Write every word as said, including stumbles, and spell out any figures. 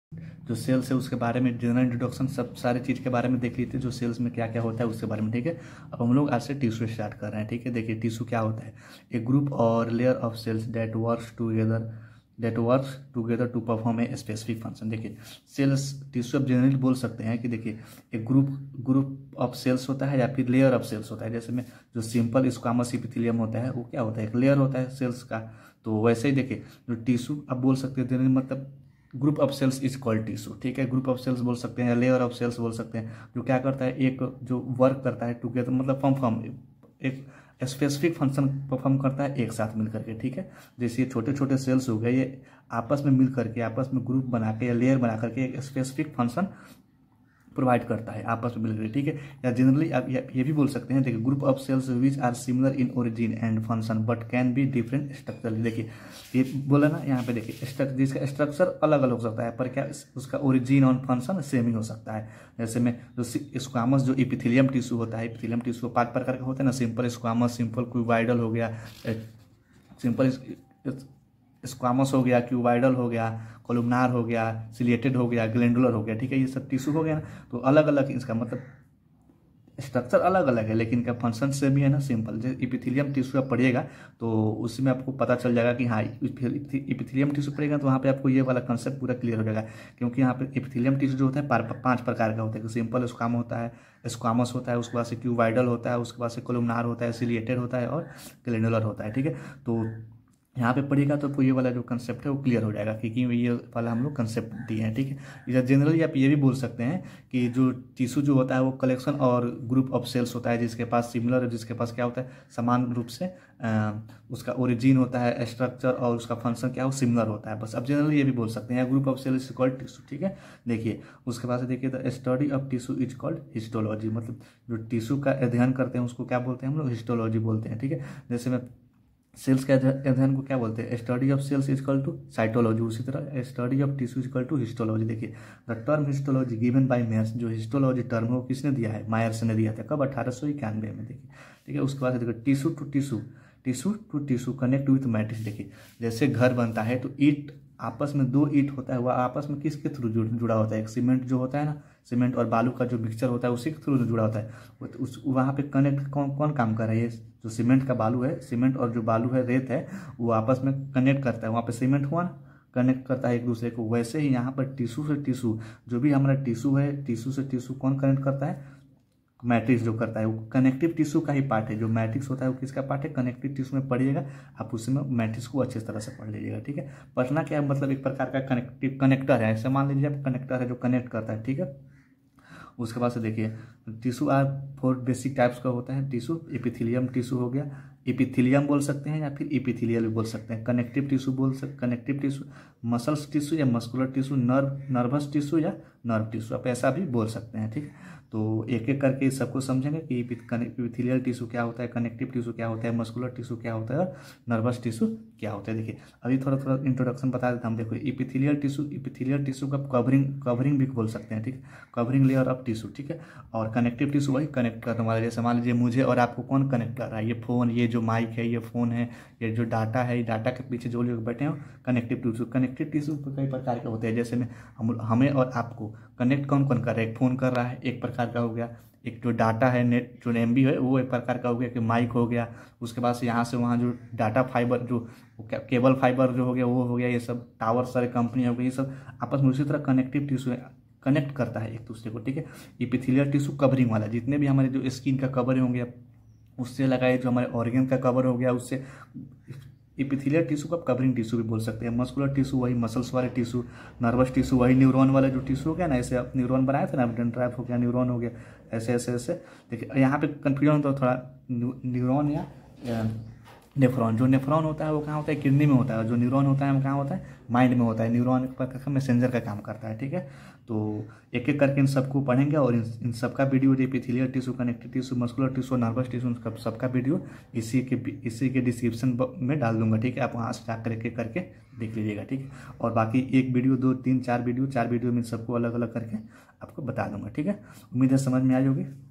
जो सेल्स है उसके बारे में जनरल इंट्रोडक्शन सब सारी चीज़ के बारे में देख लेते हैं, जो सेल्स में क्या क्या होता है उसके बारे में। ठीक है, अब हम लोग आज से टिश्यू स्टार्ट कर रहे हैं। ठीक है, देखिए टिश्यू क्या होता है, ए ग्रुप और layer of cells that works together that works together to perform a specific function. देखिए सेल्स टिश्यू अब जनरली बोल सकते हैं कि देखिए एक ग्रुप ग्रुप ऑफ सेल्स होता है या फिर लेयर ऑफ सेल्स होता है। जैसे में जो सिंपल स्क्वामस एपिथेलियम होता है वो क्या होता है, एक लेयर होता है सेल्स का। तो वैसे ही देखिए जो टिश्यू अब बोल सकते हैं जनरली मतलब group of cells is called tissue. ठीक है, ग्रुप ऑफ सेल्स बोल सकते हैं, लेयर ऑफ सेल्स बोल सकते हैं, जो क्या करता है एक जो वर्क करता है टुगेदर मतलब परफॉर्म एक स्पेसिफिक फंक्शन परफॉर्म करता है एक साथ मिल करके। ठीक है, जैसे ये छोटे छोटे सेल्स हो गए, ये आपस में मिल करके आपस में ग्रुप बना के या लेयर बना करके एक स्पेसिफिक फंक्शन प्रोवाइड करता है आपस में मिलकर। ठीक है, या जनरली आप ये भी बोल सकते हैं देखिए group of cells which are similar in origin and function but can be different structure. देखिए ये बोला ना यहाँ पे, देखिए जिसका स्ट्रक्चर अलग अलग हो सकता है पर क्या उसका ओरिजिन और फंक्शन सेम ही हो सकता है। जैसे में जो स्क्वामस जो एपिथेलियम टिश्यू होता है, एपिथेलियम टिश्यू पांच प्रकार का होता है ना, सिंपल स्क्वामस, सिंपल क्यूबाइडल हो गया, सिंपल स्क्वामस हो गया, क्यूबाइडल हो गया, कोलुमनार हो गया, सिलिएटेड हो गया, ग्लैंडुलर हो गया। ठीक है, ये सब टिश्यू हो गया ना, तो अलग अलग इसका मतलब स्ट्रक्चर अलग अलग है लेकिन इनका फंक्शन से भी है ना सिंपल। जैसे एपिथेलियम टिश्यू आप पढ़िएगा तो उसमें आपको पता चल जाएगा कि हाँ एपिथेलियम टिश्यू पढ़ेगा तो वहाँ पे आपको ये वाला कंसेप्ट पूरा क्लियर हो जाएगा। क्योंकि यहाँ पे एपिथेलियम टिश्यू जो होता है पांच प्रकार का होता है, सिंपल स्क्वाम होता है, स्क्वामस होता है, उसके बाद से क्यूबाइडल होता है, उसके बाद से कोलुमनार होता है, सिलिएटेड होता है और ग्लैंडुलर होता है। ठीक है, तो यहाँ पे पढ़िएगा तो आपको ये वाला जो कंसेप्ट है वो क्लियर हो जाएगा क्योंकि ये वाला हम लोग कंसेप्ट दिए हैं। ठीक है, जनरली आप ये भी बोल सकते हैं कि जो टिश्यू जो होता है वो कलेक्शन और ग्रुप ऑफ सेल्स होता है जिसके पास सिमिलर है, जिसके पास क्या होता है समान रूप से आ, उसका ओरिजिन होता है, स्ट्रक्चर और उसका फंक्शन क्या हो सिमिलर होता है। बस अब जनरली ये भी बोल सकते हैं group of cells is called tissue. ठीक है, देखिए उसके बाद देखिए the study of tissue is called histology. मतलब जो टिश्यू का अध्ययन करते हैं उसको क्या बोलते हैं हम लोग, हिस्टोलॉजी बोलते हैं। ठीक है, जैसे मैं सेल्स के अध्ययन को क्या बोलते हैं, study of cells is equal to cytology. उसी तरह study of tissue is equal to histology. देखिए the term histology given by Mayers, जो हिस्टोलॉजी टर्म है वो किसने दिया है, मायर्स ने दिया था। कब, अठारह सौ इक्यानवे में। देखिए ठीक है, उसके बाद देखिए tissue to tissue, tissue to tissue connect with matrix. देखिए जैसे घर बनता है तो ईट आपस में दो ईट होता है, वह आपस में किसके थ्रू जुड़ा होता है, एक सीमेंट जो होता है ना, सीमेंट और बालू का जो मिक्सचर होता है उसी के थ्रू जुड़ा होता है। उस वहाँ पे कनेक्ट कौन कौन काम कर रहा है, ये जो सीमेंट का बालू है, सीमेंट और जो बालू है रेत है वो आपस में कनेक्ट करता है। वहाँ पे सीमेंट हुआ ना, कनेक्ट करता है एक दूसरे को। वैसे ही यहाँ पर टिश्यू से टिश्यू, जो भी हमारा टिश्यू है, टिश्यू से टिश्यू कौन कनेक्ट करता है, मैट्रिक्स जो करता है वो कनेक्टिव टिश्यू का ही पार्ट है। जो मैट्रिक्स होता है वो किसका पार्ट है, कनेक्टिव टिश्यू में पढ़िएगा आप, उसमें मैट्रिक्स को अच्छी तरह से पढ़ लीजिएगा। ठीक है, पढ़ना क्या है मतलब एक प्रकार का कनेक्टिव कनेक्टर है, ऐसे मान लीजिए आप कनेक्टर है जो कनेक्ट करता है। ठीक है, उसके बाद से देखिए tissue are four basic types का होता है टिश्यू। एपिथेलियम टिश्यू हो गया, एपिथेलियम बोल सकते हैं या फिर एपिथेलियल भी बोल सकते हैं। कनेक्टिव टिश्यू बोल सकते, कनेक्टिव टिश्यू, मसल्स टिश्यू या muscular tissue, nerve nervous tissue या नर्व टिश्यू, आप ऐसा भी बोल सकते हैं। ठीक है, तो एक एक करके सबको समझेंगे कि एपिथेलियल टिश्यू क्या होता है, कनेक्टिव टिश्यू क्या होता है, मस्कुलर टिश्यू क्या होता है और नर्वस टिश्यू क्या होता है। देखिए अभी थोड़ा थोड़ा इंट्रोडक्शन बता देता हूँ। देखो एपिथेलियल टिश्यू, एपिथेलियल टिश्यू का कवरिंग कवरिंग भी बोल सकते हैं। ठीक है, कवरिंग लेयर ऑफ टिश्यू। ठीक है, और कनेक्टिव टिश्यू वही कनेक्ट करने वाला, जैसे मान लीजिए मुझे और आपको कौन कनेक्ट कर रहा है, ये फोन, ये जो माइक है, ये फोन है, ये जो डाटा है, ये डाटा के पीछे जो लोग बैठे हैं कनेक्टिव टिश्यू। कनेक्टिव टिश्यू कई प्रकार के होते हैं, जैसे में हम हमें और आपको कनेक्ट कौन कौन कर रहा है, एक फोन कर रहा है एक प्रकार का हो गया, एक जो डाटा है नेट जो एम बी है वो एक प्रकार का हो गया, कि माइक हो गया, उसके बाद से यहाँ से वहाँ जो डाटा फाइबर जो केबल फाइबर जो हो गया वो हो गया, ये सब टावर सारे कंपनी हो गई, ये सब आपस में उसी तरह कनेक्टिव टिश्यू कनेक्ट करता है एक दूसरे को। ठीक है, एपिथेलियल टिश्यू कवरिंग वाला, जितने भी हमारे जो स्किन का कवर होंगे उससे लगाए, जो हमारे ऑर्गन का कवर हो गया उससे, एपिथेलियल टिश्यू को आप कवरिंग टिश्यू भी बोल सकते हैं। मस्कुलर टिश्यू वही मसल्स वाले टिश्यू, नर्वस टिश्यू वही न्यूरॉन वाला जो टिश्यू हो गया ना, ऐसे आप न्यूरॉन बनाए थे ना, डेंड्राइट हो गया, न्यूरॉन हो गया, ऐसे ऐसे ऐसे। देखिए यहाँ पे कंफ्यूजन तो थोड़ा, न्यूरॉन या नेफ्रॉन, जो नेफ्रॉन होता है वो कहाँ होता है, किडनी में होता है, जो न्यूरॉन होता है वो कहाँ होता है, माइंड में होता है। न्यूरॉन का मैसेंजर का काम करता है। ठीक है, तो एक एक करके इन सबको पढ़ेंगे और इन, इन सबका video epithelial tissue, connective tissue, muscular tissue, nervous tissue, सबका वीडियो इसी के इसी के डिस्क्रिप्शन में डाल दूंगा। ठीक है, आप वहाँ से जा करके करके देख लीजिएगा। ठीक है, और बाकी एक वीडियो, दो, तीन, चार वीडियो, चार वीडियो में सबको अलग अलग करके आपको बता दूंगा। ठीक है, उम्मीद है समझ में आ जाओगे।